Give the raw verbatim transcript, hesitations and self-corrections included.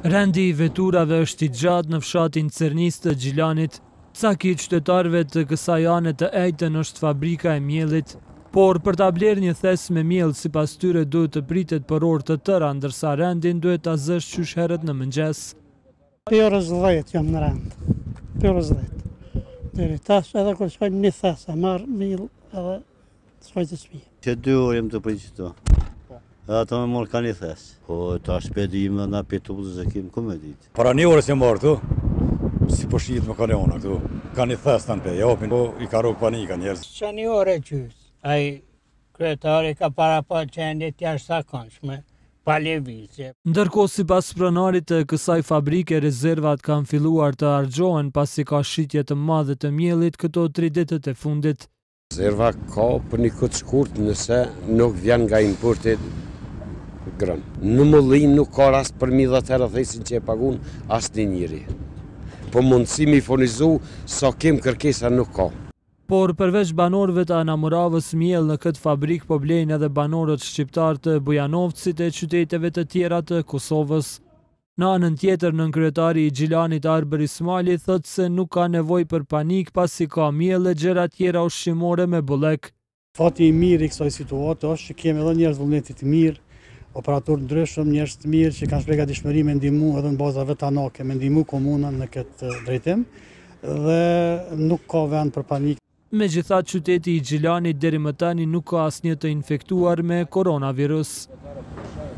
Rendi i veturave është i gjatë në fshatin Cernis të Gjilanit. Caki i qytetarëve të kësaj ane të ejtën është fabrika e miellit, por për ta blerë një thes me miell sipas tyre duhet të pritet për orë të tëra, ndërsa rendin duhet ta zësh qysh herët në mëngjes. Për orës dhjetë jam në rend. Për orës dhjetë. Deri tash edhe kur shkoj një thes, e marr miell edhe shkoj të shtëpi. Që dy orë jem të pritë këto. Edhe ato me morë ka një thes. Po ta shpedim dhe na petullu se kim ku me ditë. Para një orës e marrë këtu, si po shqitë më kaleona këtu. Ka një thes të në pe, japin, po i ka rogë panika njerëz. Që një orë e qysë, ai kryetari ka para pa qendje jashtëzakonshme, pa lëvizje. Ndërkohë sipas pronarit të kësaj fabrike, rezervat kanë filluar të harxhohen pasi ka shitje të madhe të miellit këto tri ditët e fundit. Rezerva ka për një kohë të shkurtë nëse nuk vjen nga importet grënë. Në Mollin nuk ka rast për mi dhe të rëthesin që e pagun asnjë njëri. Po mundësi mi furnizu sa kem kërkesa nuk ka. Por përveç banorëve të Anamoravës miell në këtë fabrik po blejnë edhe banorët shqiptar të Bujanovcit e qyteteve të tjera të Kosovës. Në anën tjetër, nënkryetari i Gjilanit Arber Ismaili thotë se nuk ka nevojë për panik pasi ka miell e gjëra tjera ushqimore me bullek. Fati i mirë i kësaj situate është që kemi edhe njerëz vullnetit të mirë, operator ndryshëm, njerëz të mirë që kanë shprehur dëshmëri me ndihmu edhe në baza vetanake, me ndihmu komunën në këtë drejtim dhe nuk ka vend për panik. Megjithatë, qyteti i Gjilanit deri më tani nuk ka asnjë të infektuar me koronavirus.